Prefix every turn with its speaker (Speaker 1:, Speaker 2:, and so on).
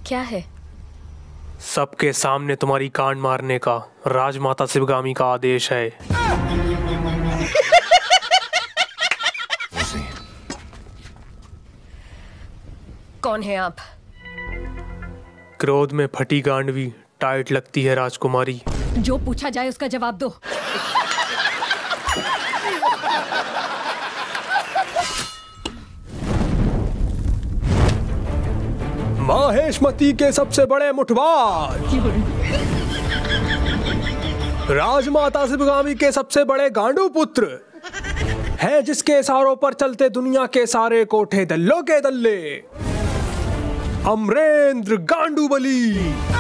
Speaker 1: क्या है?
Speaker 2: सबके सामने तुम्हारी कान मारने का राजमाता शिवगामी का आदेश है।
Speaker 1: कौन है आप?
Speaker 2: क्रोध में फटी गांडवी टाइट लगती है राजकुमारी।
Speaker 1: जो पूछा जाए उसका जवाब दो।
Speaker 2: माहेशमती के सबसे बड़े मुठबाज, राजमाता शिवगामी के सबसे बड़े गांडू पुत्र है, जिसके इशारों पर चलते दुनिया के सारे कोठे दल्लों के दल्ले, अमरेंद्र गांडूबली।